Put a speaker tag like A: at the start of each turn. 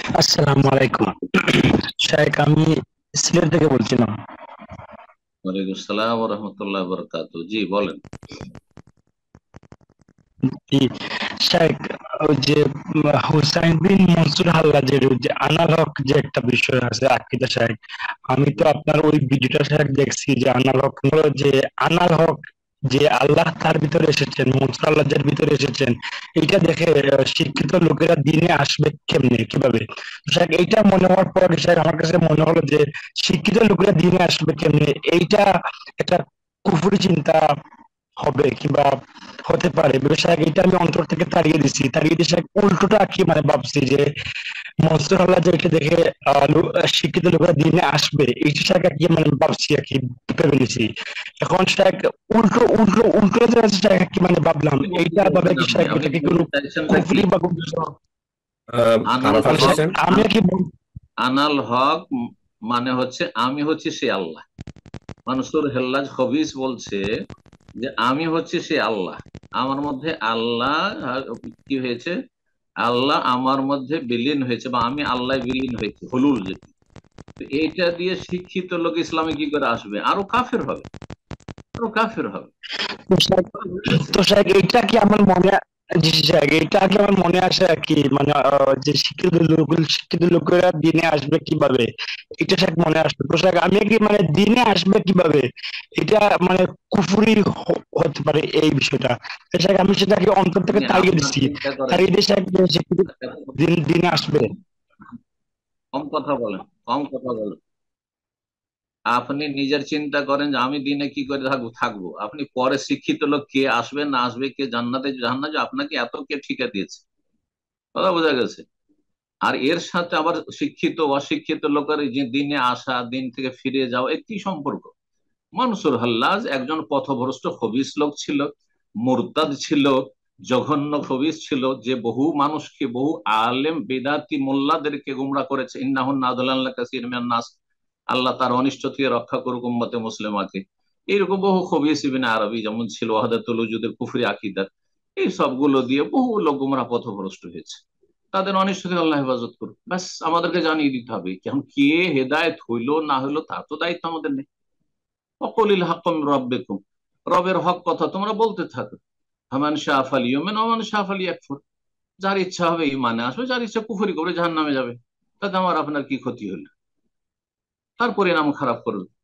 A: আসসালামু আলাইকুম। শাইখ, আমি সিলেট থেকে বলছিলাম।
B: ওয়ালাইকুম আসসালাম ওয়া রাহমাতুল্লাহি ওয়া বারাকাতুহু। জি বলেন।
A: জি শাইখ, ওই যে হুসাইন বিন মনসুর হাল্লাজের ওই যে আনাল হক যে একটা বিষয় আছে আকিদা শাইখ, আমি তো আপনার ওই ভিডিওটা শাইখ দেখছি যে আনাল হক হলো যে আনাল হক যে আল্লাহ তার ভিতরে এসেছেন, মনসুর আল্লাহের ভিতরে এসেছেন। এইটা দেখে শিক্ষিত লোকেরা দিনে আসবে কেমনে, কিভাবে? শাইখ, এইটা মনে হওয়ার পর শাইখ আমার কাছে মনে হলো যে শিক্ষিত লোকেরা দিনে আসবে কেমনে, এইটা একটা কুফরি চিন্তা হবে কিংবা হতে পারে বিষয়। এটা আমি অন্তর থেকে তাড়িয়ে দিয়েছি। উল্টোটা কি মানে ভাবছি যে মনসুর আল্লাহ যে এটা দেখে শিক্ষিত লোকেরা দিনে আসবে, এই শাখা কি মানে ভাবছি আর কি, ভেবে নিছি। এখন শাখ উল্টো উল্টো উল্টো যে আছে শাখা কি মানে ভাবলাম
B: কি বলতে
A: এইটা ভাবে
B: চাইছেন
A: কি
B: আপনি?
A: শাখ
B: আপনি
A: এটা কি কোনো
B: বলতে চাইছেনটা কি?
A: কুফরি বা কোনো
B: আনাল
C: খারাপ
A: মানে শাখ
B: হক।
C: বুঝেছেন।
A: আমি কি
B: আনাল হক মানে হচ্ছে আমি হচ্ছে সে আল্লাহ। মানসুর হেল্লাজ হবিস বলছে যে আমি হচ্ছে সে আল্লাহ। আমার মধ্যে আল্লাহ কি হয়েছে? আল্লাহ আমার মধ্যে বিলীন হয়েছে, বা আমি আল্লাহ বিলীন হয়েছে, হলুল যেটা। তো এইটা দিয়ে শিক্ষিত লোক ইসলামে কি করে আসবে? আরো কাফের হবে, আরো কাফের হবে।
A: তো শাখ, তো শাখ এইটা কি আমার মনে, জি শাখ এটা কি আমার মনে আসে আর কি, মানে যে শিক্ষিত লোকেরা দিনে আসবে কিভাবে, এটা শাখ মনে আসবে। তো শাখ আমি কি মানে দিনে আসবে কিভাবে, এটা মানে কুফুরি হতে পারে এই বিষয়টা। তো শাখ আমি সেটাকে অন্তর থেকে
B: আপনি
A: তাড়িয়ে
B: আপনার
A: দিচ্ছি,
B: চিন্তা করেন।
A: তাড়িয়ে দিয়ে শাখ যে শিক্ষিত দিনে আসবে।
B: কম কথা বলেন, কম কথা বলেন। আপনি নিজের চিন্তা করেন যে আমি দিনে কি করে থাকবো। আপনি পরে শিক্ষিত লোক কে আসবে না আসবে, কে জান্নাতে জাহান্নামে, আপনাকে এত কে ঠিকা দিয়েছে? কথা বোঝা গেছে? আর এর সাথে আবার শিক্ষিত অশিক্ষিত লোকের এই যে দিনে আসা, দিন থেকে ফিরে যাওয়া, এর কি সম্পর্ক? মনসুর হাল্লাজ একজন পথভ্রষ্ট খবিস লোক ছিল, মুরতাদ ছিল, জঘন্য খবিস ছিল, যে বহু মানুষকে, বহু আলেম বেদাতি মোল্লাদেরকে গুমরা করেছে। ইন্নাহুন্না আদলাল্লাহ কাসীর মিনান নাস, আল্লাহ তার অনিষ্ট থেকে রক্ষা করুক উম্মতে মুসলিমাকে। এইরকম বহু খবিস ইবনে আরবি যেমন ছিল, ওয়াহাদাতুল ওজুদের কুফরি আকিদার, এই সবগুলো দিয়ে বহু লোক গুমরা পথভ্রষ্ট হয়েছে। তাদের অনিষ্ট থেকে আল্লাহ হেফাজত করুক, ব্যাস আমাদেরকে জানিয়ে দিতে হবে। এখন কে হেদায়েত হইলো না হইলো তার তো দায়িত্ব আমাদের নেই। অকলিল হাক্কুম রব্বিকুম, রবের হক কথা তোমরা বলতে থাকো। হামান শাহ ফালিউমিন ওমান শাহ ফালিয়াকফুর, যার ইচ্ছা হবে ঈমানে আসবে, যার ইচ্ছা কুফরি করে জাহান্নামে যাবে। তাতে আমার আপনার কি ক্ষতি হলো? তার পরিণাম খারাপ করবে।